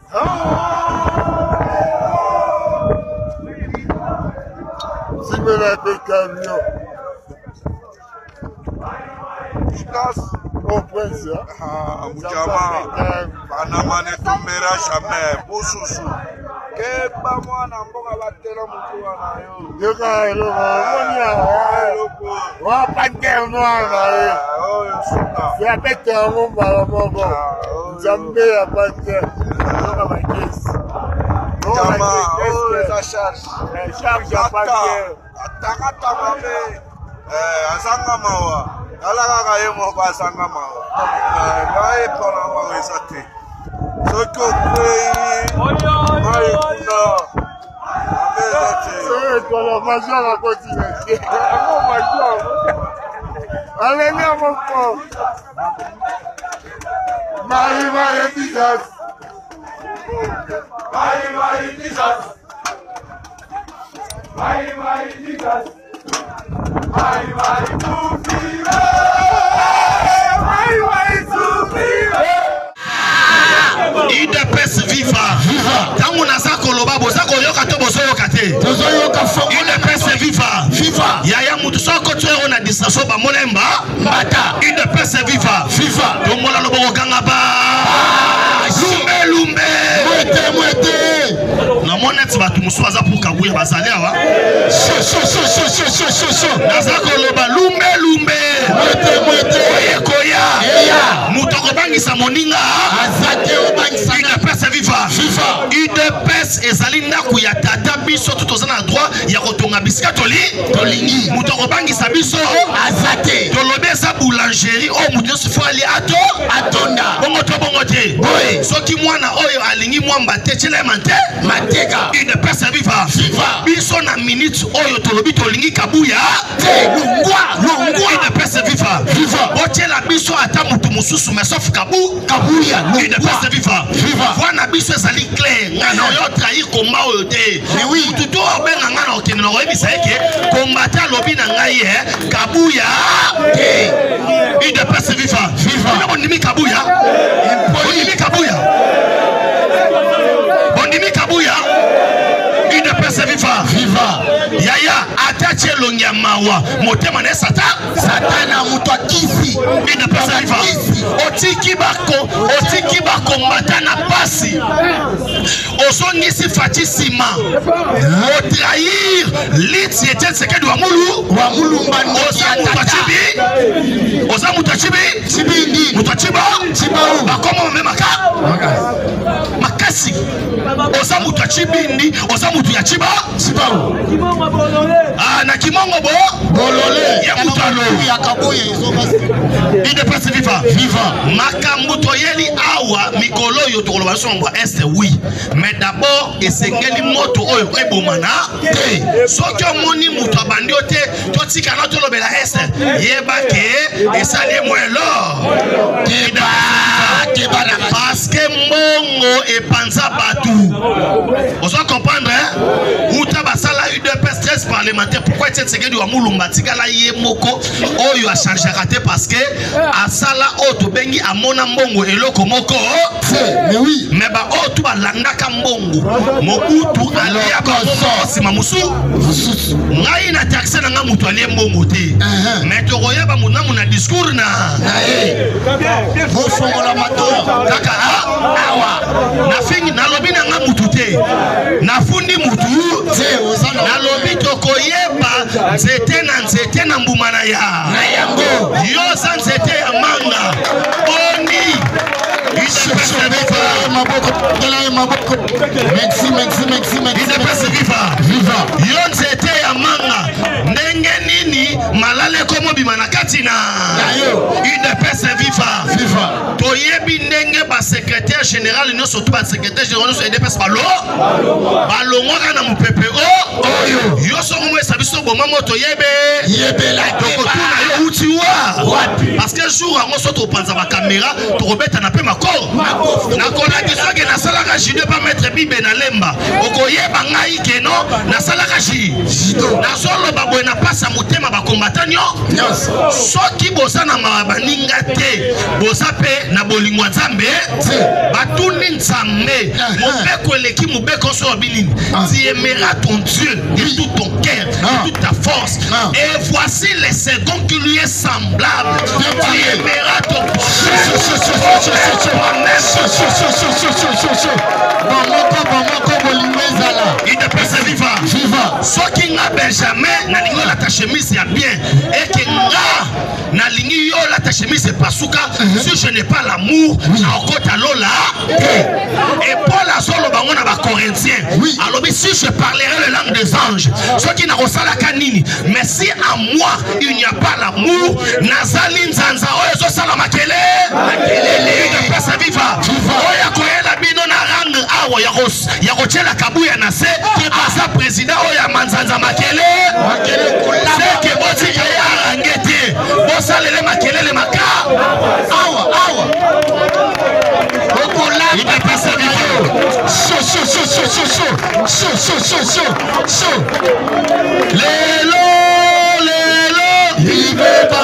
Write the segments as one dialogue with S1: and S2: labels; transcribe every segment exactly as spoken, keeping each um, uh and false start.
S1: Si me la fait camion. Je casse au prince.
S2: Ah, Moujama, Panamane tombera jamais. Boussousou. Que pas moi, n'importe quoi, tellement moutoua na yo.
S1: Yo ka elo ma, wa pater noir na yo.
S2: Oh, yo suka.
S1: C'est avec un mot malamo. Jambe ya pater. Yo ka ma caisse.
S2: Moujama, oh, les charge.
S1: Charge ya pater.
S2: Atakata mame. Eh, azanga mawa. Ala ka ye mo ba azanga mawa. Eh, ba e pona mawa ezate. Soko kwei. Mai kuna. Amezate.
S1: C'est toi la major à continuer. Comment major? Allez, viens mon frère. Marie, Marie, Jesus. Marie, Marie, Jesus. Marie, Marie, Jesus. Marie, Marie, tout vivre. Marie, Marie, tout vivre.
S3: I D P S viva. Viva. Tangu naza koloba boza koyoka to bozo yokate. Bozo yoka fongo. I D P S viva. Viva. Yaya mutu soko tuero na distraction ba molemba. Mata. I D P S viva. Viva. To mola loboko kanga ba. Lumbe lumbe. Mwete mwete. Na monet batu muswaza pour kabuya bazali awa. Sho sho sho sho sho sho sho sho. Naza koloba lumbe lumbe. Mwete mwete. Oye koya. Eya. Mutoko bangisa moninga. Azate I D P S viva. Viva. I D P S ezali ndaku ya tata biso tutoza na droit ya kotonga bisika toli. Tolingi. Mutoko bangisa biso. Azate. Tolobesa boulangerie o mutu sifo ali ato. Atonda. Bongo to bongo te. Boy. Soki mwana oyo alingi mwamba te chele mante. Mateka. I D P S viva. Viva. Biso na minute oyo tolobi tolingi kabuya. Te. Lungwa. Lungwa. I D P S viva. Viva. Ochela biso ata mutu mususu mesof kabu. Kabuya. I D P S viva. Viva. Wana biso ezali clair. Ngana oyo trahir komba oyo te. Oui. Tuto obenga ngana okende na oyebisa eke kombata lobi na ngai e kabuya. Te. I D P S viva. Viva. Bondimi kabuya. Bondimi kabuya. Bondimi kabuya. I D P S viva. Viva. Yaya atache longia mawa motema ne sata satana mutu akisi. I D P S viva. Otiki bako otiki bako matana pasi osongisi fatisima otrahir lit yete sekedi wa mulu wa mulu mbani osamutachibi osamutachibi chibindi mutachiba chiba bakoma memaka makasi osamutachibindi osamutu ya chiba chiba ah na kimongo bo bolole ya mutalo ya kabuye izobasi. I D P S viva. Viva. Makambo toyeli awa mikolo yo tokoloba somba est oui. Mais d'abord esengeli moto oyo ebomana te. Soki omoni mutu abandi ote totika na tolobela est yeba ke esali mwelo. Keba keba na parce que mbongo epanza batu. On doit comprendre hein? Uta basala U D P S treize parlementaire pourquoi cette sekendi wa mulumba tikala ye moko oyo a changé raté parce que asala oto bengi amona mbongo eloko moko. Mais oui. Mais ba oto balandaka mbongo. Mobutu alia ko sima musu. Ngai na taxe na ngamutu alie mbongo te. Mais to royeba munamu na discours na. Bo fongola mato. Kaka awa. Na fingi na lobi na ngamutu te. Na fundi mutu. Na lobi to koyeba nzete na nzete na mbumana ya. Na yango. Yo sa nzete ya manga. Boni. Merci, merci, merci, merci. I D P S viva. Viva. Yo nzete ya manga. Ndenge nini malale komo bimana katina. I D P S viva. Viva. Toyebi ndenge ba secrétaire général no surtout ba secrétaire général no I D P S balo. Balo ngaka na mupepe o. Oyo. Yo so mo esabiso boma moto yebe. Yebe la tokotuna yo utiwa. Parce que jour ngo so to panza ba caméra to robeta na pe mako. Na kona kisoke na salaka jide pas mettre bibe na lemba. Okoyeba ngai keno na salaka ji. Na solo babwe na pasa mutema ba combattanyo. Soki bosa na mabaninga te. Bosa pe na bolingwa Nzambe. Batuni Nzambe. Nzambe. Mobeko eleki mobeko so binini. Tu aimeras ton Dieu de tout ton cœur, de toute ta force. Et voici les secondes qui lui est semblable. Tu aimeras ton il te peut se vivre. Ce qui n'a Benjamin, n'a lingi la ta chemise est bien. Et que n'a n'a lingi la ta chemise est pas souka. Si je n'ai pas l'amour, n'a okota lola. Et Paul a solo bango na ba Corinthiens. Alors si je parlerai la langue des anges, ce qui n'a pas la canine, mais si à moi il n'y a pas l'amour, nazali nzanza oyo sala makele. Makele. Il te peut se vivre. Oya koela bino na rang awa ya ros. Ya kochela kabuya na se. Asa président oya manzanza makele. Makele kula. C'est que boti kaya arangete. Bosalele makele le maka. Awa awa. Okola. Il te peut se vivre. Chaud chaud chaud chaud chaud chaud chaud chaud chaud chaud. Lelo lelo. Il veut pas.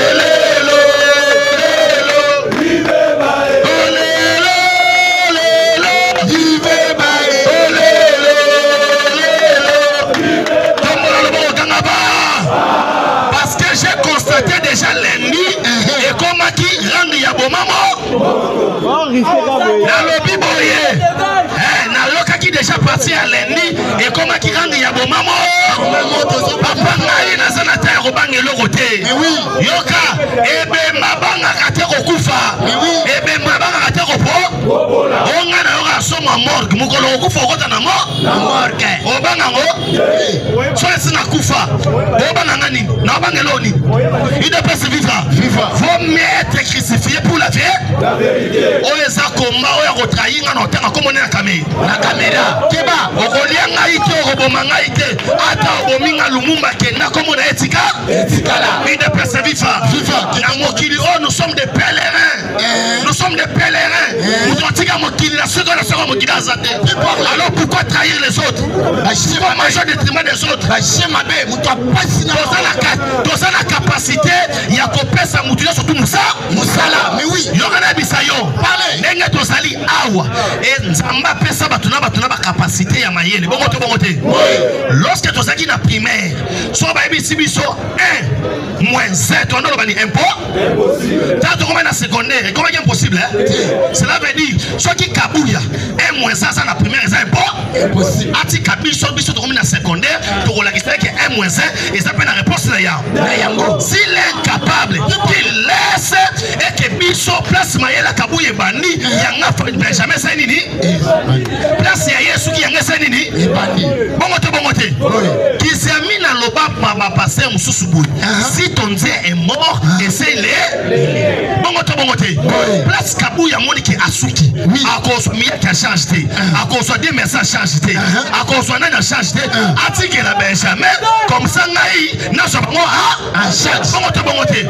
S3: Nalobi boye naloka ki déjà parti à l'ennemi et comment qui rend ya bomamo papa ngai na sana ta robange lokote yoka ebe mabanga kate kokufa ebe mabanga kate kopo onga na yoka soma morgue mukolo kokufa okota na mo na morgue obanga ngo so sina kufa obanga nani na obanga loni il ne peut se vivre faut mettre crucifié pour la vérité oyeza komba oya kotrahir na otanga komona na caméra na caméra keba okolia ngai te okoboma ngai te ata obomi nga lumumba kenda komona etika etikala il ne peut se vivre na mokili oh nous sommes des pèlerins nous sommes des pèlerins nous tika mokili na soko na soko mokili azate alors pourquoi trahir les autres pourquoi manger au détriment des autres toza na capacité ya kopesa mutu yo surtout musa musala mais oui yokana bisayo ndenge tozali awa et nzamba pesa batuna batuna ba capacité ya mayele bongo to bongo te lorsque tozaki na primaire so ba ebisi biso un moins sept on a un impôt tant qu'on na secondaire comment est impossible hein? Cela veut dire ce qui kabuya un moins ça na primaire c'est impôt impossible ati kabiso biso to na secondaire to la question que un moins un et ça peut la réponse là ya s'il est incapable qu'il laisse et que biso place mayela kabuye bandi yanga Benjamin c'est nini place ya Yesu qui yanga c'est nini bongo te bongo te qui s'est mis dans le bas papa passer mususu boui si ton Dieu est mort et c'est les bongo te bongo te place kabuya moni ki asuki a cause miya qui a changé a cause des messages changé a cause nani a changé atike la Benjamin comme ça ngai na so bongo a change bongo te bongo te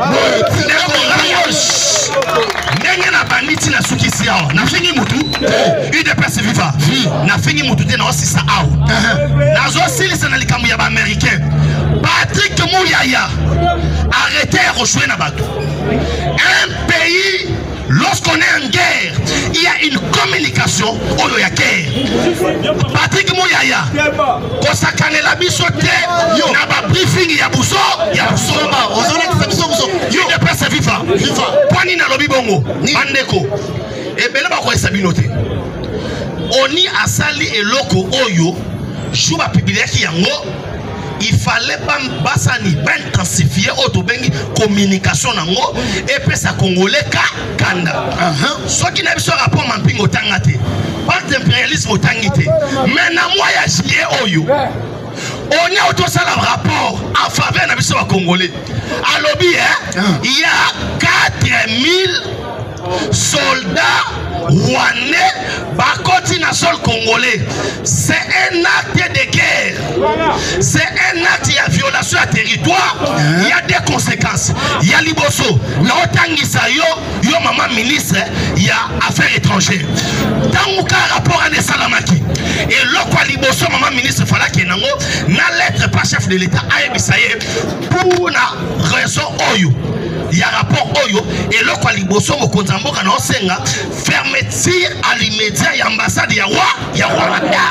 S3: ndenge na baniti na suki si awa na fingi mutu il de peut se vivre na fingi mutu te na osisa awa na zo silisa na likambo ya ba américain Patrick Mouyaya arrêtez de rejouer na bateau un pays lorsqu'on est en guerre il y a une communication au y a guerre Patrick Mouyaya kosakane la biso te na ba briefing ya buso ya buso il de peut se vivre poni na lobi bongo bandeko ebele ba ko esabino te oni asali eloko oyo juba bibliaki yango il fallait pas basani ben intensifier autobengi communication nango et puis ça congolais ka kanda ce qui n'a pas rapport mampingo tangate pas d'impérialisme tangite mais na moi ya jié oyo on y a auto ça le rapport en faveur na biso ba congolais alobi hein il y a quatre mille soldats rwandais bakoti na sol congolais c'est un acte de guerre c'est un acte de violation à territoire. Il y a des conséquences. Il y a liboso. L'otangisa yo, yo maman ministre, il y a affaires étrangères. Dans le rapport à Salamaki. Et l'autre liboso maman ministre fala kenango na lettre par chef de l'État a ebisaye pour na raison oyo. Il y a rapport oyo et le quoi liboso mo konzambo kana osenga fermeture à l'immédiat ya ambassade ya wa ya Rwanda.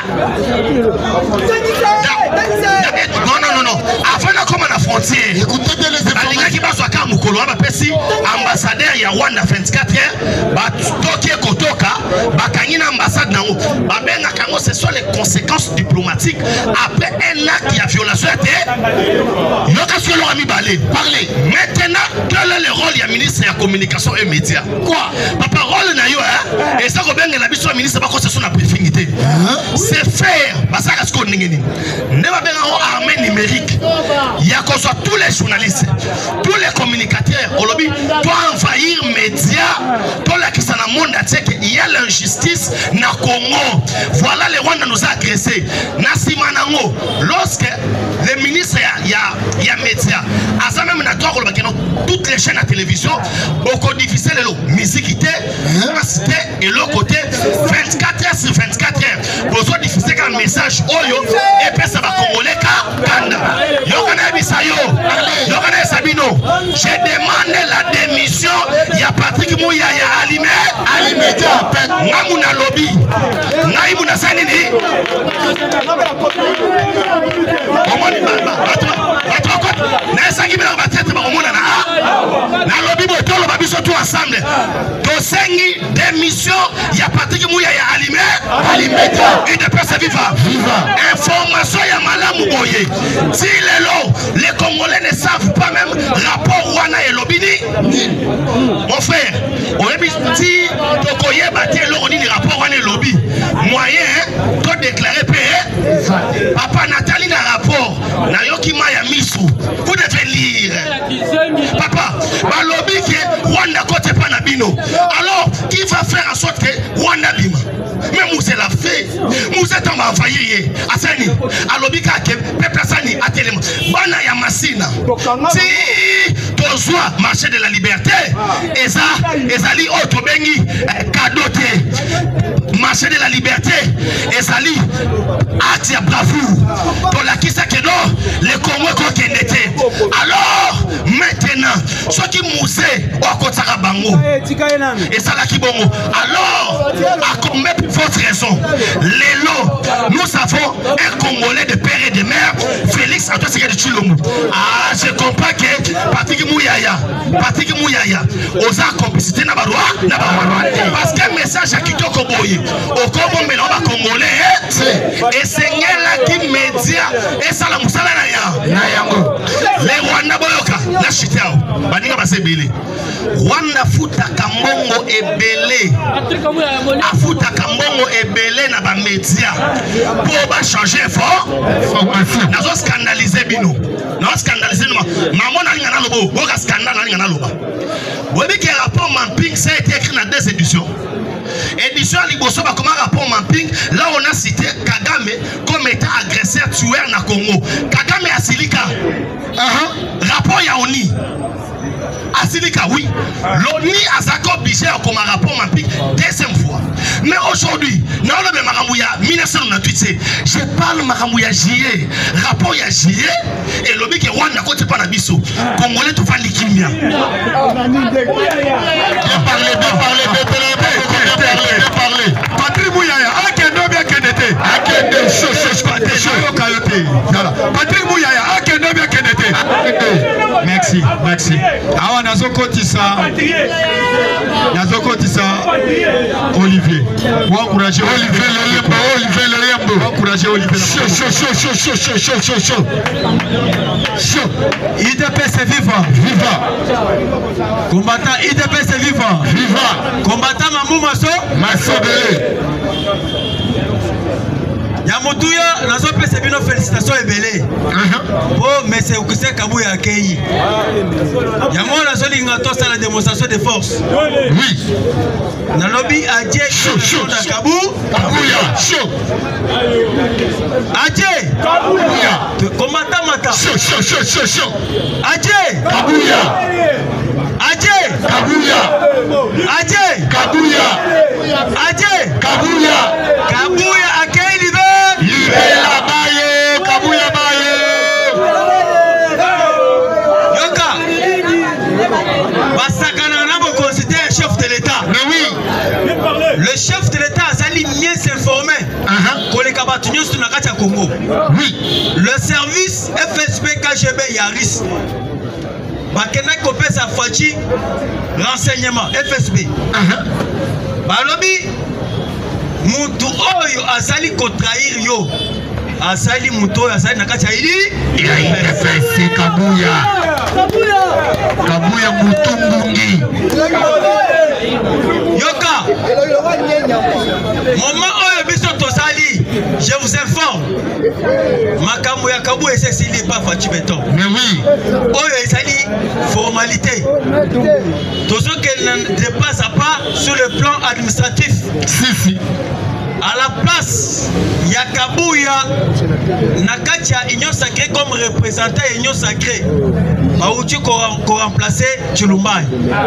S3: Non non non non. Avant na comme la frontière. Écoutez bien les informations. Alinga ki baswa ka mukolo ba pesi ambassadeur ya Rwanda vingt-quatre heures ba tokie kotoka ba kanyina ambassade nango ba benga kango ce sont les conséquences diplomatiques après un acte de violation de yoka sur leur ami balé parler maintenant. Quel est le rôle du ministre de la communication et médias? Quoi? Papa rôle na yo hein? Et ça ko benga na biso ministre ba ko c'est son briefing té. C'est faire ba ça ka sko ndengeni. Ndeba benga o armée numérique. Il y a qu'on soit tous les journalistes, tous les communicateurs au lobby doivent envahir médias. Tout la qui s'en a monde entier qu'il y a l'injustice na Congo. Voilà les Rwandais nous a agressés. Na simanango lorsque les ministres il y a il y a médias. À ça même na toi toutes les chaînes à télévision, beaucoup difficile le musique et l'autre côté vingt-quatre heures sur vingt-quatre heures. Besoin difficile qu'un message oyo et puis ça va congolais kanda. Yo kana bisayo, yo kana Sabino. J'ai demandé la démission. Il y a Patrick Mouya, il y a Alimé, Alimé Ngamuna lobby. Naimuna sanini. Omoni baba, batwa, batwa kot. Na sangi bela batete ba omona na. Na lobby botolo ba biso tout ensemble. To sengi démission, il y a Patrick Mouya, il y a Alimé, Alimé. Et de personnes vivant. Information ya malamu boye. Si les lots, les Congolais ne savent pas même rapport Wana et Lobini. Mon frère, on est dit Tokoye Baté l'oroni rapport Wana et Lobby. Moyen, toi déclaré payé. Papa Nathalie n'a rapport. Nayoki Maya Misu. Vous devez lire. Papa, ma lobby qui est Rwanda côté Panabino. Alors, qui va faire en sorte que Rwanda bima? Mais vous l'a fait. Vous êtes en envahir. Asani, à lobby kake, peuple Asani, à télé. Bana ya masina. Si tozwa marché de la liberté, eza ezali otobengi kadote. Marché de la liberté, ezali acte ya bravoure. Pour la kisa kedo, le Congo kokendete. Alors, maintenant, ceux qui mousé au kotaka bango. Et ça la kibongo. Alors, à combien votre raison? Lélo, nous savons un Congolais de père et de mère, Félix Antoine Tshisekedi Tshilombo. Ah, je comprends que Patrick Mouyaya, Patrick Mouyaya, osa complicité na barwa, na barwa. Parce que message à Kitoko Boye, au Congo mais on Congolais, et Seigneur la qui média, et ça la musala na ya. Les Rwanda boyoka, la chitao, baninga basebele. Rwanda futa kambongo ebele, afuta kambongo ebele na ba média, pour ba changer fort, nazo scandaliser bino, nazo scandaliser nous. Maman na linga na lobo, boka scandale na linga na loba. Bobi que rapport Mamping ça a été écrit dans deux éditions. Édition Liboso ba comme rapport Mamping, là on a cité Kagame comme étant agresseur tueur na Congo. Kagame a silika. Uh-huh. Rapport Yaoni. Asilika, oui. L'O N I a s'accord obligé comme un rapport Mamping deuxième fois. Mais aujourd'hui, dans le Maramouya mille neuf cent quatre-vingt-huit, je parle Maramouya J E, rapport ya J E, et l'objet que Rwanda côté Panabiso, Congolais tout fan l'ikimia. Bien parlé, bien parlé, bien parlé, bien parlé. Patrick Mouyaya, Akendo bien Kendete, Akendo, chaud, chaud, chaud, Patrick Mouyaya, Akendo bien Kendete. Merci, merci. Awa nazokotisa nazokotisa Olivier. Vous encouragez Olivier Lembo, Olivier Lembo. Vous encouragez Olivier Lembo. Chaud, chaud, chaud, chaud, chaud, chaud, chaud, chaud. Chaud. I D P C vivant, vivant. Combattant I D P C vivant, vivant. Combattant Mamou Maso, Masobele. Yamotuya, nazo pese bino félicitations ebele. Oh, mais c'est Okusé Kabuya accueilli. Yamo nazo linga to sala démonstration de force. Oui. Na lobby Adje chaud chaud Kabu Kabuya chaud. Adje Kabuya chaud, chaud, chaud, chaud. Adje Kabuya. Adje Kabuya. Adje Kabuya. Adje Kabuya. Kabuya akei libe. Libe la baye. Kabuya baye. Yoka. Basakana nabo considère chef de l'État. Mais oui. Le chef de l'État a sali mieux s'informer. Congo. Oui. Le service F S B K G B Yaris. Bakena kopé sa fachi renseignement F S B. Balobi mutu oyo asali kotrahir yo. Asali mutu oyo asali nakati ili ya F S B Kabuya. Kabuya. Kabuya mutungungi. Yoka. Moment oyo biso tosali, je vous informe. Makambo ya Kabuya ese sili pas Fachi Beton. Mais oui. Oyo esali formalité. Tout ce qu'elle ne dépasse pas sur le plan administratif. Si si. À la place, il y a Kabuya, Nakatia, Union Sacrée comme représentant Union Sacrée. Baouti qu'on remplacer Chulumbai.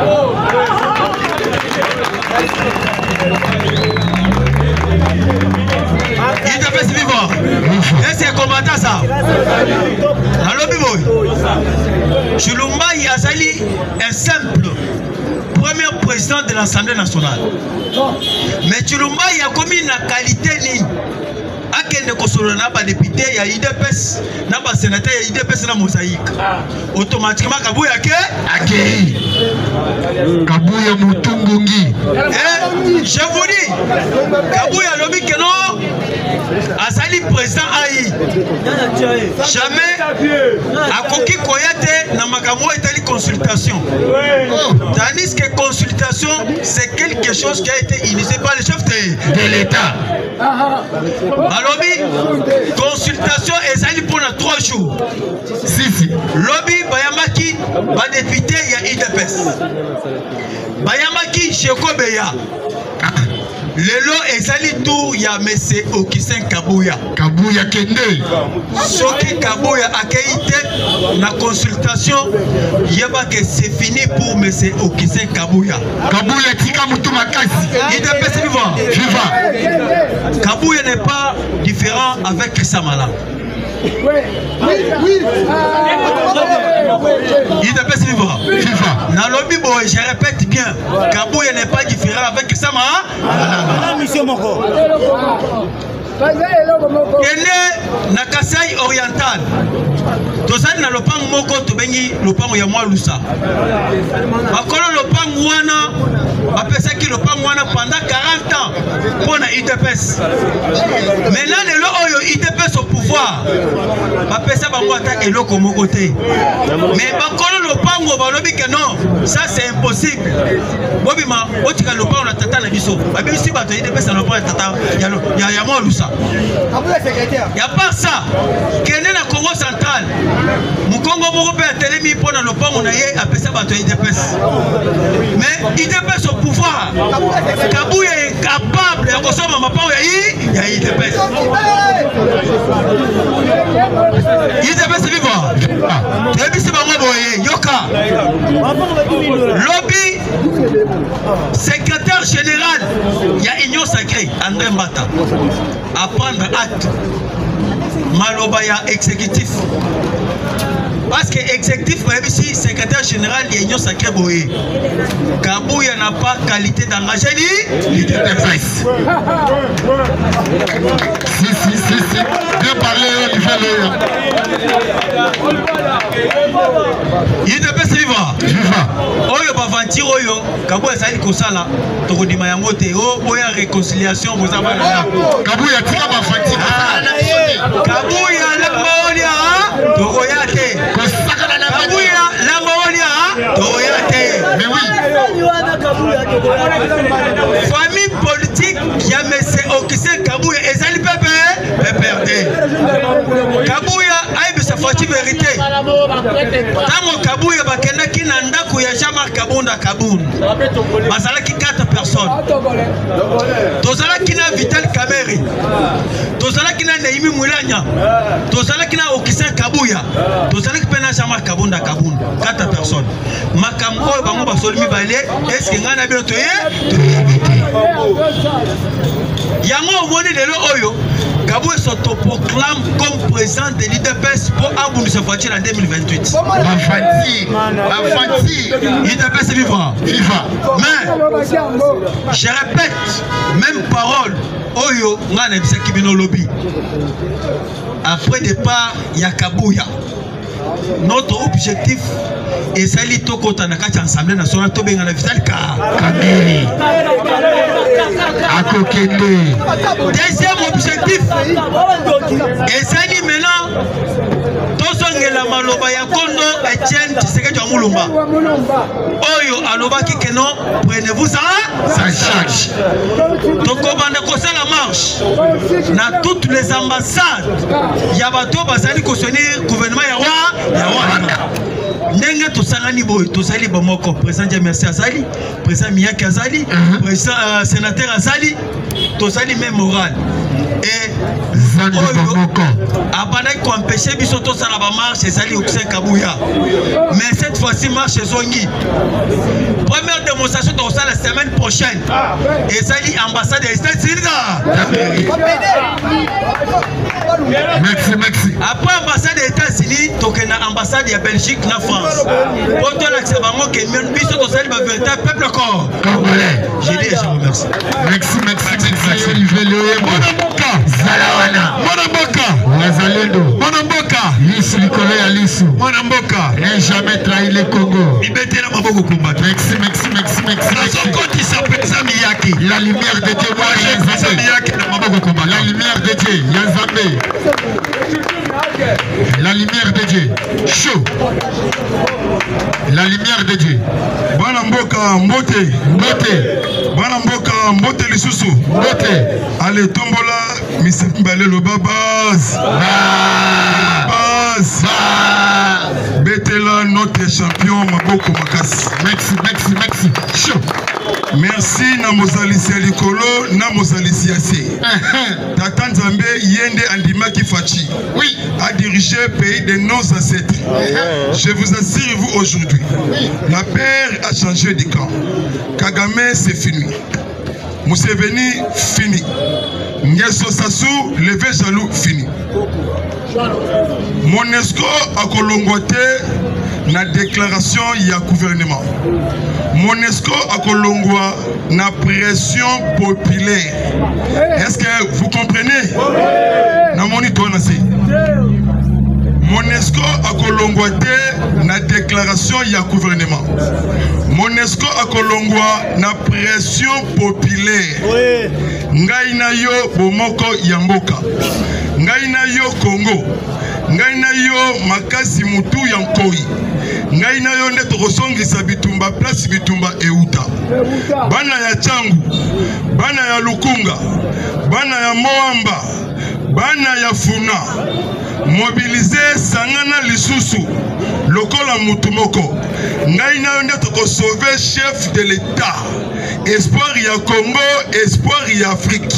S3: Il te fait vivre. Et c'est combattant ça. Allô, Biboy. Chulumbai Azali est simple. Premier président de l'Assemblée nationale. Mais Chulumba il a commis la qualité ni akende kosolo na ba député ya I D P S na ba sénateur ya I D P S na mosaïque. Automatiquement Kabuya ke akei. Kabuya mutungungi. Eh, je vous dis Kabuya lobi que non Azali président aïe. Jamais akoki koyate na makambo etali consultation. Tandis que consultation c'est quelque chose qui a été initié par le chef de, de l'État. Lobby, consultation ezali pour trois jours. Si si. Lobby bayamaki ba député ya I D P S. Bayamaki Shekobeya. Lelo ezali tout ya Monsieur Okisen Kabuya. Kabuya kende. Soki Kabuya akeite na consultation yeba que c'est fini pour Monsieur Okisen Kabuya. Kabuya tika mutu makasi. I D P S vivant. Vivant. Kabuya n'est pas différent avec Christa Mala. Oui, oui, oui. Il est pas vivant. Vivant. Dans le Bible, je répète bien, Kabuya n'est pas différent avec Christa Mala. Monsieur Moko. Ene na Kasai oriental. Tozali na lopango moko tobengi lopango ya mwa lusa. Bakolo lopango wana bapesaki lopango wana pendant quarante ans pour na I D P S. Maintenant lelo oyo I D P S au pouvoir. Bapesa bango ata eloko moko te. Mais bakolo lopango balobi que non, ça c'est impossible. Bobima otika lopango na tata na biso. Babisi bato I D P S na lopango tata ya ya ya mwa lusa. Il n'y a pas ça. Quel est la Congo centrale? Mon Congo européen a télémis pour le pan, on a appelé ça I D P S. Mais I D P S au pouvoir. Kabuya est incapable de consommer ma part. Il y a I D P S. I D P S est vivant. Et puis c'est pas moi, Yoka. Lobby, secrétaire général, il y a Union Sacrée, André Mbata. À prendre acte. Malobaya exécutif. Parce que exécutif, ici, secrétaire général de l'Union Sacrée Boé. Kabuya n'a pas qualité d'engagé ni de défense. Si, si, si, si. Bien parler, il fait le. Il te passe vivant. Oyo bavantir oyo, Kabuya sali kosala, tokodima yango te. Oh, boya réconciliation, vous avez là. Kabuya tika bavantir. Kabuya la maolia, tokoyate. Kabuya la maolia, tokoyate. Mais oui. Famille politique qui a Monsieur Okisen Kabuya ezali pepe, pepe. Kabuya aibe sa fati vérité. Tango Kabuya bakenda ki na ndako ya Jean-Marc Kabunda Kabunda. Bazala ki quatre personnes. Tozala ki na Vital Kameri.
S4: tozalaki na Neimi Mwilanya, tozalaki na Okisa Kabuya, tozalaki pe na Jean-Marc Kabunda Kabunda, quatre personnes. Makambo oyo bango basoli mibale, est-ce que nga na bino toye? Yango omoni lelo oyo Kabouya s'autoproclame comme président de l'I D P S pour Aboundou se voiture en deux mille vingt-huit. Ma fatigue, ma fatigue. L'I D P S est vivant. Vivant. Mais, je répète, même parole, Oyo, Ngana Bisaki Bino Lobby. Après départ, il y a Kabouya. Notre objectif est Sali Toko Tanaka Assemblée nationale Tobenga na Vital Kameri. Deuxième objectif est Sali maintenant Tosongela Maloba ya Kondo Etienne Tshisekedi Mulumba. Oyo aloba ki keno prenez-vous ça ça charge. Toko banda kosa la marche na toutes les ambassades ya bato bazali ko soutenir gouvernement ya wa ya wa. Ndenge tosangani boy tosali bomoko président Jamersi Azali, président Miyaki Azali, président euh, sénateur Azali, tosali même moral et abandai ko empêcher biso to sala ba marche ezali Okisa Kabuya. Mais cette fois-ci marche zongi. Première démonstration dans ça la semaine prochaine. Ezali ambassade des États-Unis. Merci merci. Après ambassade des États-Unis, tokena ambassade de Belgique na France. Pour toi l'accès bango que biso to sali ba véritable peuple corps congolais. Je dis je vous remercie. Merci merci merci Olivier Loye. Mboka Zalawana. Mboka Wazalendo. Mboka Lisu Likolo ya Lisu. Mboka n'a jamais trahi le Congo. Ibete na maboko combattre. Merci merci merci merci. Dans côté s'appelle Miyaki. La lumière de Dieu moi Yazambe. Miyaki na maboko combattre. La lumière de Dieu Yazambe. La lumière de Dieu. Chaud. La lumière de Dieu. Bwana Mboka Mbote. Mbote. Bwana Mboka Mbote lisusu. Mbote. Allez tombola Mister Mbalelo Babas. Babas. Betela notre champion Maboko Makasi. Merci merci merci. Chaud. Merci na mozalisi ya likolo na mozalisi ya se. Tata Nzambe yende andimaki fachi. Oui, a dirigé pays de nos ancêtres. Je vous assure vous aujourd'hui, la paix a changé de camp. Kagame c'est fini. Museveni fini. Ngeso Sassou levé jaloux fini. Monesco a kolongote na déclaration ya gouvernement. Monesco a kolongwa na pression populaire. Est-ce que vous comprenez? Na monito na si. Monesco a kolongwa te na déclaration ya gouvernement. Monesco a kolongwa na pression populaire. Ngai na yo bomoko ya mboka. Ngai na yo Congo. Ngai na yo makasi mutu ya nkoi. Ngai na yo nde tokosongisa bitumba place bitumba euta. Bana ya Changu, bana ya Lukunga, bana ya Moamba, bana ya Funa. Mobiliser sangana lisusu lokola mutu moko. Ngai na yo nde tokosauver chef de l'État. Espoir ya Congo, espoir ya Afrique.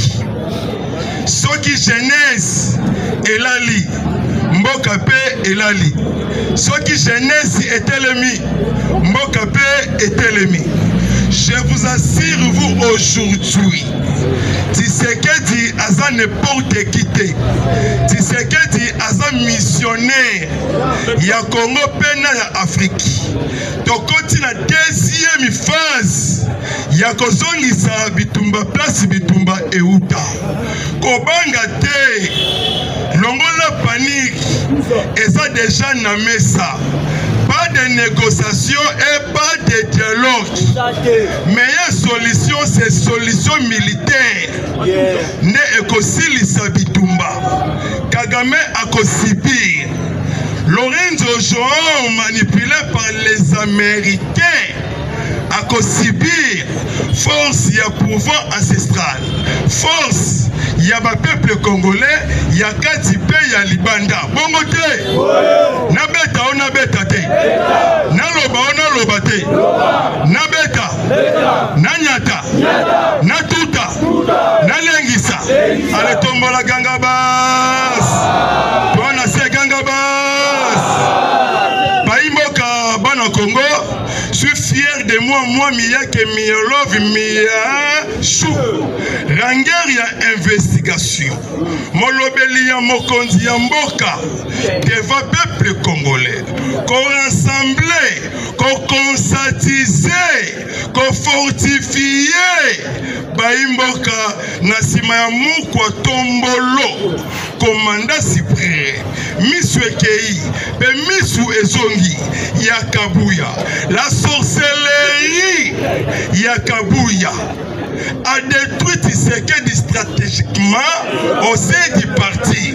S4: Soki jeunesse elali mboka pe elali. Soki jeunesse etelemi mboka pe etelemi. Je vous assure vous aujourd'hui, Tshisekedi aza n'importe qui te. Tshisekedi aza missionnaire ya Congo pena ya Afrique. Tokoti na deuxième phase ya kozongisa bitumba place bitumba euta. Kobanga te longola panique eza déjà na mesa. Pas de négociation et pas de dialogue. Meilleure solution, c'est solution militaire. Ne ekosilisa bitumba. Kagame akosibir. Lorenzo João, manipulé par les Américains, akosibir. Force ya pouvoir ancestral. Force ya ba peuple congolais, ya kati pe ya libanda. Bongo te. Na beta o na beta te. Na loba o na loba te. Na beta. Na nyata. Na tuta. Na lengisa. Allez, tombola ganga bas. Toi, Nassia ganga bas. Baïmoka, Bana Congo. Je suis fier de moi, moi, Mia, que Mia Love, Mia Chou. Ranger, il y a investigation. Molobeli, ya Mokondi, ya Mboka. Devant peuple congolais. Qu'on rassemble, qu'on conscientise, qu'on fortifie. Baïmboka, Nasima ya Mukwa Tombolo. Commandant Cyprien. Misu Ekei. Pe Misu Ezongi. Yakabuya. La sorcellerie Yakabuya a détruit Tshisekedi stratégiquement au sein du parti.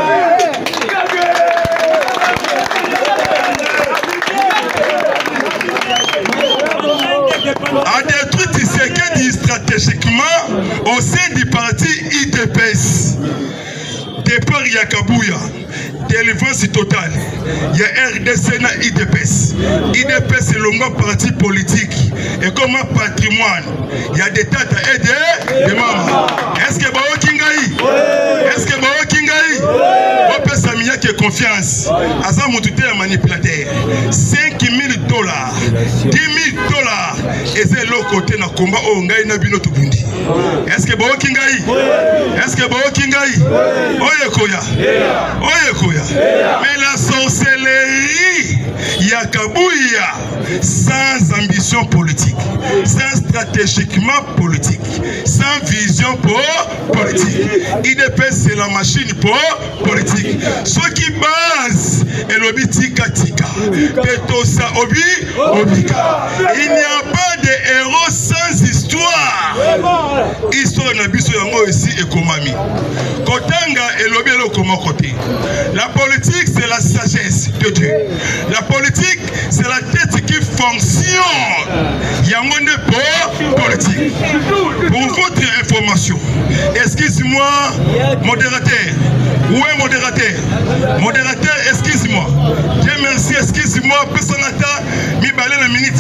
S4: A détruit Tshisekedi stratégiquement au sein du parti I D P S. Départ Yakabuya. Délivrance totale. Il y a R D C na I D P S. I D P S c'est le parti politique. Et comme un patrimoine, il y a des têtes à aider des mamans. Est-ce que Bao Kingaï? Est-ce que Bao Kingaï? On peut s'améliorer qui confiance. Azam Moutouté est manipulateur. cinq mille dollars, dix mille dollars. Et c'est l'autre côté na combat au Ngaï na bino tubundi. Est-ce que Bao Kingaï? Est-ce que Bao Kingaï? Oye Koya. Oye Koya. Mais la sorcellerie Yakabuya, sans ambition politique, sans stratégiquement politique, sans vision pour politique. I D P S c'est la machine pour politique. Ceux qui basent et l'obi tika tika, petosa obi obika. Il n'y a pas de héros sans histoire. Histoire na biso yango ici et komami. Kotanga et l'obi le komo côté. La politique, c'est la sagesse de Dieu. La politique, c'est la tête qui fonctionne. Il y a un monde pour politique. Pour votre information, excuse-moi, modérateur. Où est modérateur? Modérateur, excuse-moi. Dieu merci, excuse-moi. Personnata, mi balai la minute.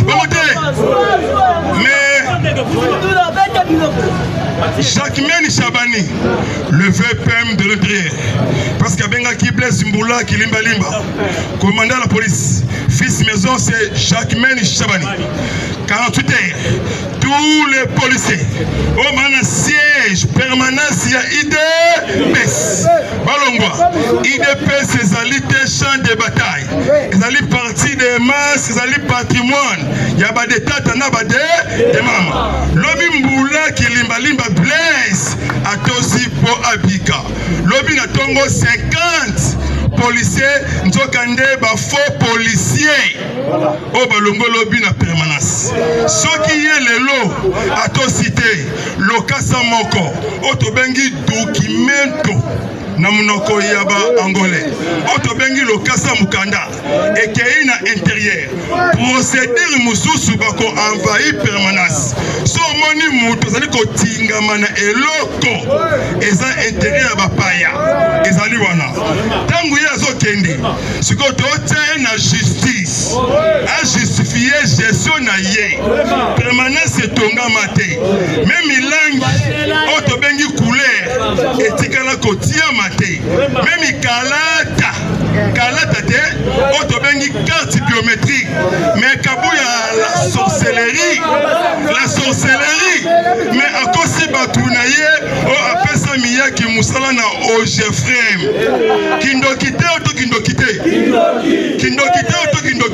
S4: Mais Jacquemaine Chabani, le V P M de l'intérieur. Parce qu'il y a Benga qui blesse Mboula, qui limba limba. Commandant la police, fils maison, c'est Jacquemaine Chabani. quarante-huit heures. Tous les policiers. Au man siège permanence, il y a I D P S. Balongwa. I D P S, c'est un champ de bataille. Ils allaient partie des masses, ils allaient patrimoine. Il y a des têtes, il y a des mamans. L'homme Mboula qui limba limba blesse. A Tosi pour Abika. L'homme a tongo cinquante. Policiers, Nzokande, ba faux policiers. Oh, balongo lobby na permanence. Ce qui est le lot, à to cité, Lokasa Moko, Otobengi documento. Namunoko yaba angolais. Otobengi Lokasa Mukanda. Et qui est na intérieur. Procédure Moussou bako envahi permanence. So moni mouto, ça dit ko tingamana eloko. Eza intérieur bapaya. Ezali wana. Tangu yazo kende. Siko tote na justice. A justifier gestion na ye. Permanence tonga mate. Même ilangi. Otobengi couleur. Etikala kotia mate. Même kalata. Kalata te. Otobengi carte biométrique. Mais Kabouya la sorcellerie. La sorcellerie. Mais à cause de Batounaye, on appelle ça Miyaki Moussala na Ojefrem. Kindo kite auto kindo kite. Kindo kite auto kindo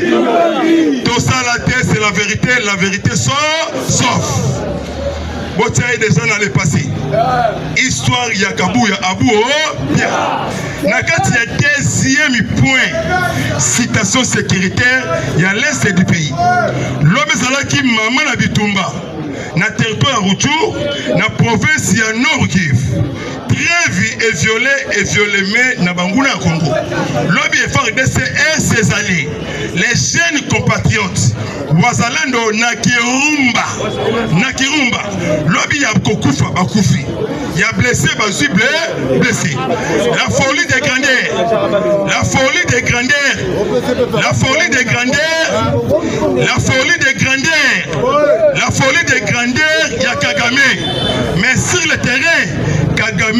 S4: kite. Tout ça la tête c'est la vérité. La vérité sort, sauf. Botaï déjà dans le passé. Histoire Yakabouya Abou bien. Nakati ya deuxième point. Citation sécuritaire. Il y a l'est du pays. L'homme Zalaki Maman na Bitumba. Na territoire Routou. Na province ya Nord Kivu. Trêve et violé et violé mais na Bangouna Congo. L'homme est fort de ses alliés. Les jeunes compatriotes. Wazalando Nakirumba. Nakirumba. L'homme a Kokufa Bakufi. Il a blessé, blessé, blessé. La folie des grandeurs. La folie des grandeurs. La folie des grandeurs. La folie des grandeurs. La folie des grandeurs, il y a Kagame. Mais sur le terrain,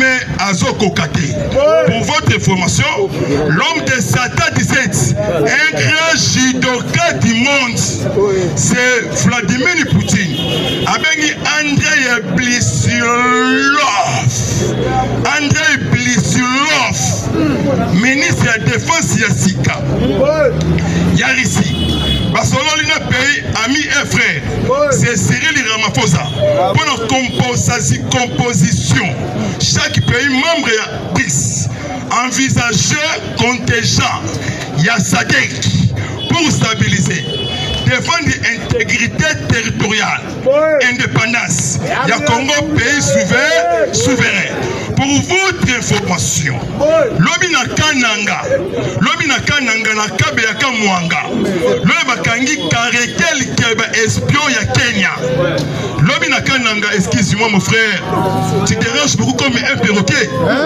S4: jamais Azoko Kate. Pour votre information, l'homme de Satan dix-sept, un grand judoka du monde, c'est Vladimir Poutine. Avec Andrei Blissilov. Andrei Blissilov, ministre de la Défense Yassika. Yarisi. Barcelone, le pays, ami et frère, c'est Cyril Ramaphosa. Pour notre composition, chaque pays membre a dix. Envisageur contingent, il y a Sadek pour stabiliser, défendre l'intégrité territoriale, indépendance. Il y a Congo, pays souverain, souverain. Pour votre information, l'homme na Kananga, l'homme na Kananga na Kabe ya Kamwanga, l'homme bakangi Karekel Keba espion ya Kenya. L'homme na Kananga, excuse-moi mon frère, tu déranges beaucoup comme un perroquet.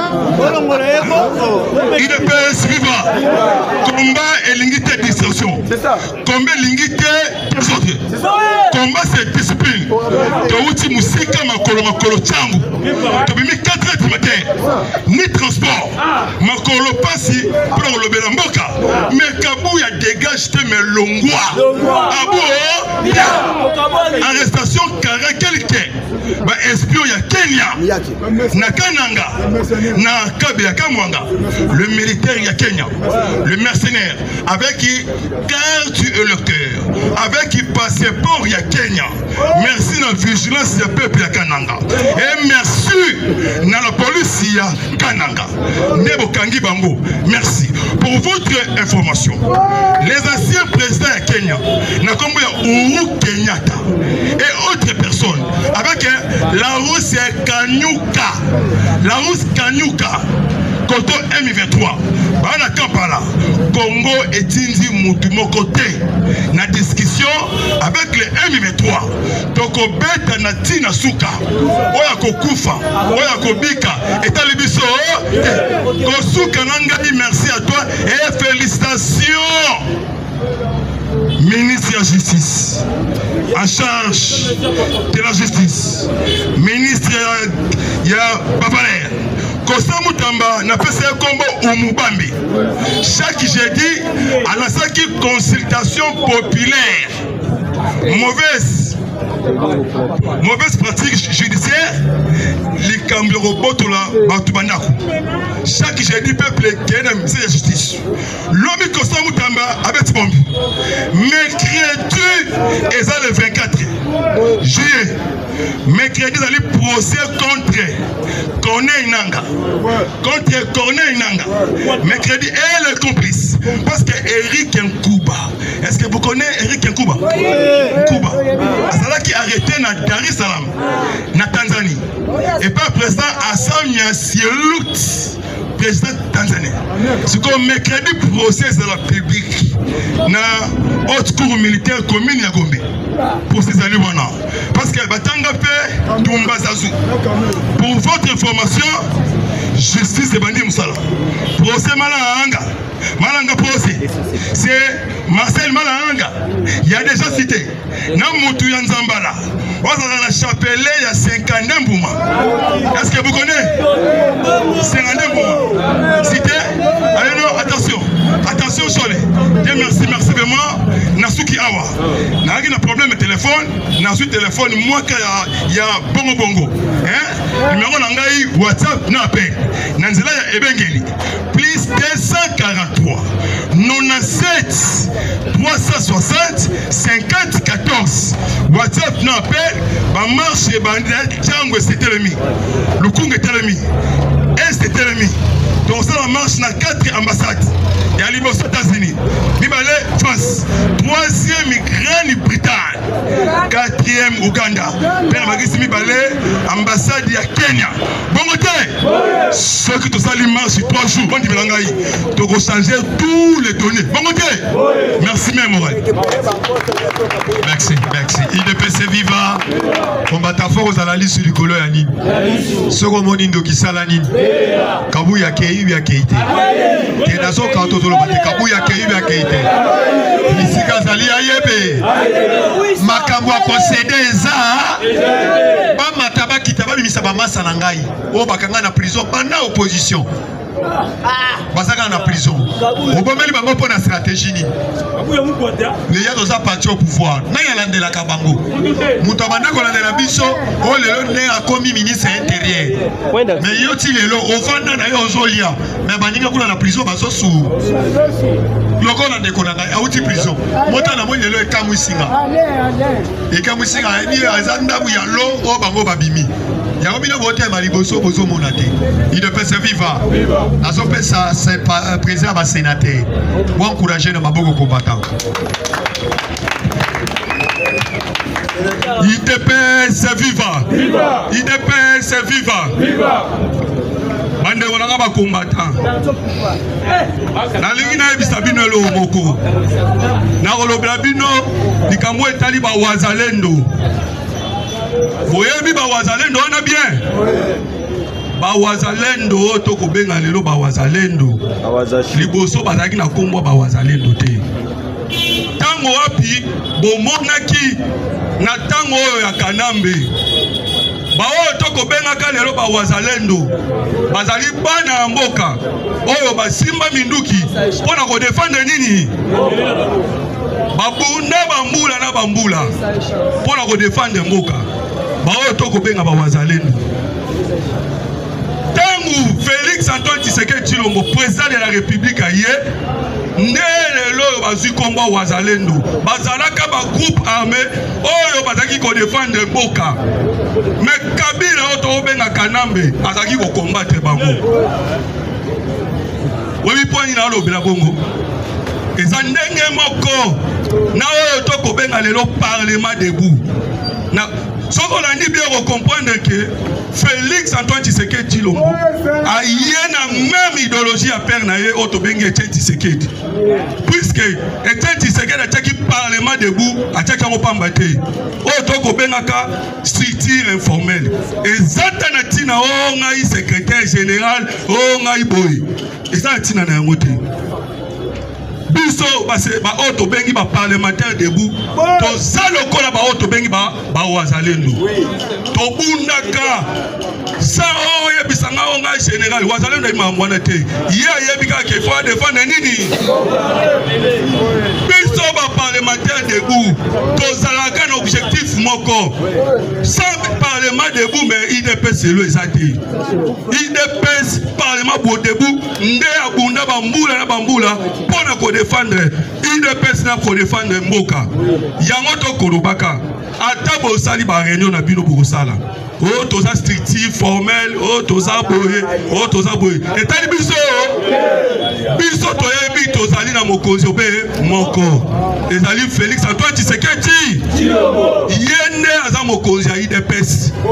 S4: Il ne peut suivre. Combat et l'ingité distraction. Combat l'ingité désordre. Combat c'est discipline. Tawuti musika makolo makolo changu. Tabimi quatre heures du matin. Ni transport. Makolo passi pour le belamboka. Mais Kabouya dégage te me longwa. Abo. Arrestation Karakelke. Ba espion ya Kenya. Na Kananga. Na Kabe ya Kamwanga. Le militaire ya Kenya. Le mercenaire. Avec qui carte électeur. Avec qui passeport ya Kenya. Merci na vigilance ya peuple ya Kananga. Et merci na la police ya Kananga. Nebo Kangi Bango. Merci. Pour votre information, les anciens présidents ya Kenya, na kombo ya Uhuru Kenyatta et autres personnes, avec la Rousse Kanyuka, la Rousse Kanyuka, Koto M vingt-trois, Bana Kampala, Congo et Tindi Moutumo côté, na discussion avec les M vingt-trois, Toko Beta na Tina Suka, Oya Kokufa, Oya Kobika, et Talibiso, Kosuka Nangani, merci à toi et félicitations. Ministre de la Justice, en charge de la justice, ministre ya Babalère, Kosta Moutamba n'a pas fait un combo au Moubambi. Chaque jeudi, à la cinquième consultation populaire, mauvaise, mauvaise pratique judiciaire, les Kambirobotola Batubanaku. Chaque jeudi, peuple qui est dans la justice. L'homme Kosta Moutamba avec Bombi. Mercredi, et ça le vingt-quatre juillet. Mercredi, ça le procès contre Corneille Nanga. Contre Corneille Nanga. Mercredi, elle est complice. Parce que Eric Nkouba. Est-ce que vous connaissez Eric Nkouba? Nkouba. C'est là qui a arrêté dans Dar es Salaam, na Tanzanie. Et pas président Hassan Sielut, président Tanzanie. C'est comme mercredi procès de la publique na haute cour militaire commune ya Gombe. Pour ces années voilà. Parce que Batanga fait Tumba Zazou. Pour votre information, justice et bandit Moussala. Procès Malanga. Malanga procès. C'est Marcel Malanga. Il y a déjà cité. Namoutou Yanzambala. On a la chapelle, il y a cinquante Bouma. Est-ce que vous connaissez cinquante Bouma? Cité? Allez, non, attention. Attention, Cholé. Merci, merci vraiment. Nasuki Awa. N'a pas de problème de téléphone. Nasu téléphone, moi, il y a bongo bongo. Hein? Numéro Nangaï, WhatsApp, n'a pas. Nanzela ya Ebengeli. Plus deux cent quarante-trois. quatre-vingt-dix-sept trois cent soixante cinquante quatorze. WhatsApp n'a pas. Ma marche est bandée. Django c'était le mi. Le Kung était le mi. Est c'était le mi. Donc ça la marche dans quatre ambassades. Il y a l'Ibo aux États-Unis. Nibale France. Troisième Grande-Bretagne. Quatrième Ouganda. Père Magisi Nibale ambassade à Kenya. Bon côté. Ceux qui te saluent mars, trois jours, on dit Belangaï. Donc on changer tous les données. Bon côté. Merci même Moral. Merci, merci. I D P C viva. Combattant fort aux analyses sur le color Yanine. Second monindo qui salanine. Kabouya Kei ya Keite. Kenazo kanto to lobate Kabouya Kei ya Keite. Misika zali ayebe. Makambo a concédé eza. Ba mataba kitaba bimisa ba masa na ngai. O bakanga na prison pendant opposition. Basaka na prison. Obomeli bango pour la stratégie ni. Les gens doivent partir au pouvoir. Na yalande la kabango. Mutabanda ko landela biso, o lelo ne a commis ministre intérieur. Mais yoti lelo ovanda na yo ozolia. Mais baninga kuna na prison baso su. Loko na ndeko na ngai auti prison. Mota na mo lelo e kamwisinga. E kamwisinga ni azanda bu ya lo o bango babimi. Yango bino bote maliboso bozo monate. Il ne peut se vivre. Azopé ça c'est pas président ba sénateur. Bon encourager na maboko combattant. I D P c'est vivant. I D P c'est vivant. Bande wala ba combattant. Na lingi na ebisa bino lo moko. Na kolobela bino likambo etali ba wazalendo. Voyez ba wazalendo on a bien. Ba wazalendo to ko benga lelo ba wazalendo. Liboso bazaki na kombo ba wazalendo te. Tango wapi bomonaki na tango ya Kanambe. Ba oyo to ko benga ka lelo ba wazalendo. Bazali bana mboka. Oyo basimba minduki pona ko défendre nini? Babunda bambula na bambula pona ko défendre mboka. Ba oyo to ko benga ba wazalendo. Tangu Félix Antoine Tshisekedi Tshilombo, président de la République aye, ndele lo bazui komba wazalendo. Bazalaka ba groupe armé oyo bazaki ko défendre mboka. Mais Kabila oto benga Kanambe azaki ko combattre bango. Webi poni na lo bela bongo. Eza ndenge moko na oyo to ko benga lelo parlement debout. Na soko la ni bien comprendre que Félix Antoine Tshisekedi Tshilombo a yena même idéologie à père na ye auto bengi Etienne Tshisekedi. Puisque Etienne Tshisekedi a tchaki parlement debout a tchaki mo pambate. Auto ko bengaka structure informelle. Ezata na tina o ngai secrétaire général o ngai boy. Ezata tina na ngote. Biso base ba auto bengi ba parlementaire debout to zalo kola ba auto bengi ba ba wazalendo to bundaka sa o yebisanga o nga général wazalendo ima mwana te ye yebika ke faut défendre nini biso ba parlementaire debout to zalaka na objectif moko sans parlement debout mais I D P c'est le ezati I D P parlement bo debout nde abunda bambula na bambula pona ko défendre I D P na ko défendre mboka yango to kolobaka ata bo sali ba réunion na bino bo sala o to za structure formelle o to za boye o to za boye etali biso biso to yebi to zali na mokonzi obe moko ezali Félix Antoine Tshisekedi yende aza mokonzi ya I D P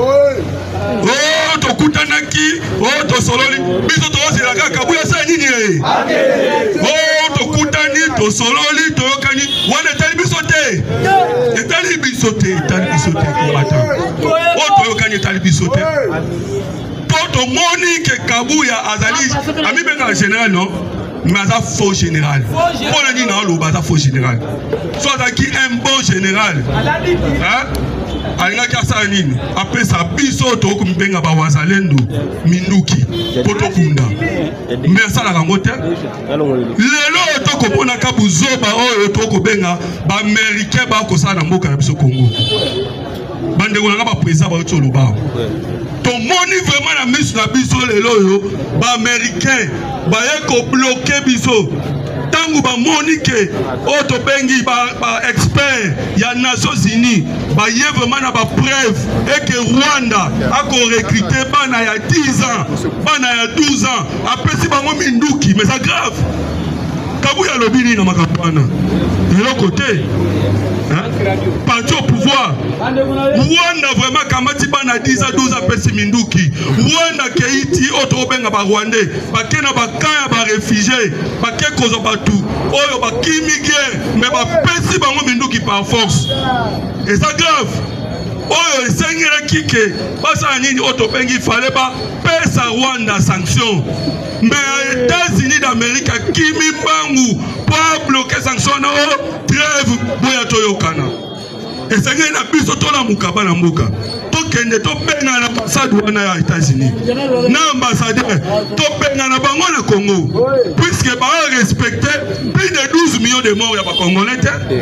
S4: o to kutanaki o to sololi biso to zela kaka buya sa nini e o to kutani to sololi to yokani wana etali biso te etali biso te etali biso te combattant o to yokani etali biso te to moni ke Kabuya azali ami benga général non mais aza faux général pour la ni na lo baza faux général soit qui un bon général hein alinga kasa nini après ça biso to ko mbenga ba wazalendo minduki poto kunda mais ça la kangote lelo to ko pona ka buzoba oyo to ko benga ba américain ba ko sa na mboka na biso Congo bande ko nga ba président ba tsholo ba to moni vraiment na misu na biso lelo yo ba américain ba ye ko bloquer biso tangu ba monike auto bengi ba, ba expert ya Nations Unies ba ye vraiment na ba preuve et que Rwanda a ko recruter bana ya dix ans bana ya douze ans après si bango minduki mais ça grave Kabuya lobini na makapana de l'autre côté hein parti au pouvoir Rwanda vraiment kamati bana dix ans douze ans pesi minduki Rwanda keiti auto tobenga ba Rwandais bakena bakaya ba réfugiés bake kozo batu oyo bakimige mais ba pesi bango minduki par force et ça grave oyo esengela kike basa nini otobengi fallait ba pesa Rwanda sanction mais États-Unis d'Amérique kimi bangu pour bloquer sanction na trêve boya toyokana esengeli na biso tola mukaba na mboka tokende tobenga na ambassade wana ya États-Unis na ambassadeur tobenga na bango na Congo puisque ba respecter plus de douze millions de morts ya ba Congolais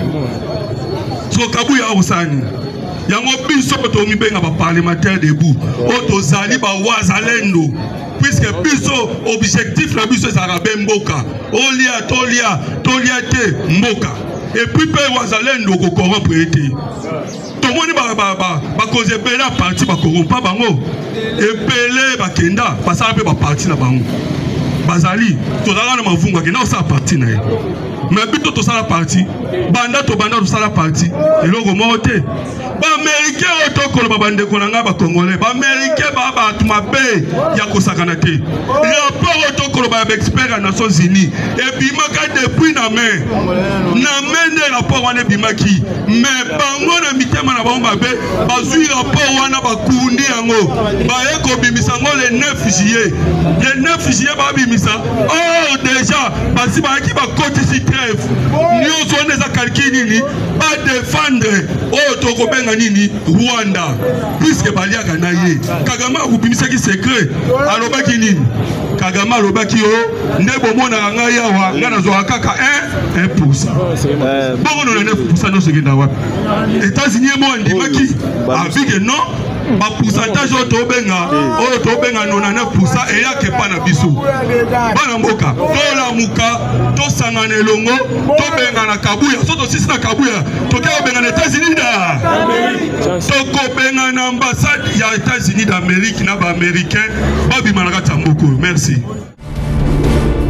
S4: so kabuya osani yango biso to mibenga ba parlementaire debout oto zali ba wazalendo puisque biso objectif la biso ezala bemboka olia tolia tolia te mboka et puis pe wazalendo ko corrompre ete to moni ba ba ba ba cause bela parti ba corrompa bango et pele ba kenda pasala pe ba parti na bango bazali to dala na mavunga ke na sa parti na ye mais bito to sala parti banda to banda to sala parti eloko mote ba américain otokolo ba bande ko nga ba congolais ba américain ba ba tumabe ya kosakana te rapport otokolo ba expert na Nations Unies et bimaka depuis na main na main de rapport wana bimaki mais bango na mitema na bango babe bazui rapport wana ba kundi yango ba eko bimisa ngo le neuf juillet le neuf juillet ba bimisa oh déjà basi ba ki ba côté si trêve nous on les a calculé ba défendre oh toko benga nini Rwanda puisque baliaka na ye Kagame akubimisa ki secret alobaki nini Kagame alobaki o ndebo mona nga yawa nga nazoa kaka un pour cent bongo na neuf pour cent no sekenda wapi États-Unis mo ndimaki abike non ba pourcentage auto benga auto benga quatre-vingt-dix-neuf pour cent et ya ke pa na biso bana mboka tola muka to sangana elongo to benga na kabuya soto sisi na kabuya to ke benga na États-Unis da to ko benga na ambassade ya États-Unis d'Amérique na ba américain ba bimana ka tamboko merci.